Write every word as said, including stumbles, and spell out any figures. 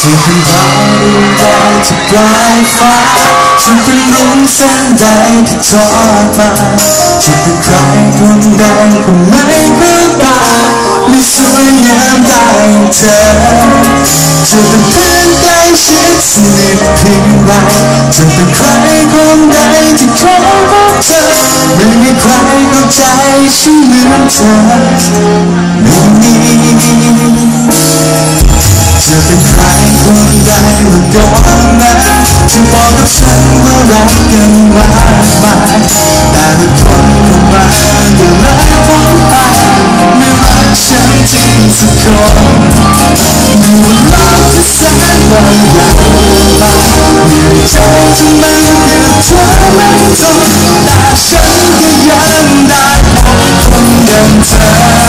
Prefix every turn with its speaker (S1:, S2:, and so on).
S1: จะเป็นดาวดวงใดที่ปลายฟ้าจะเป็นรุ้งเส้นใดที่ทอดมาจะเป็นใครคนใดก็ไม่เพื่อตาไม่สวยงามได้อย่างเธอจะเป็นเพื่อนใกล้ชิดสนิทเพียงไรจะเป็นใครคนใดที่ขอรักเธอไม่มีใครเข้าใจฉันเหมือนเธอไม่มีจะเป็นใครคนใดเมื่อก่อนนั้นที่บอกกับฉันว่ารักกันมากมายแต่เมื่อคนเข้ามาก็เลยพ้นไปไม่รักฉันจริงสักคนไม่ว่ารักจะแสนบางอย่างมากเหนื่อยใจที่มันเกิดเธอไม่ทนแต่ฉันก็ยังได้พบคนอย่างเธอ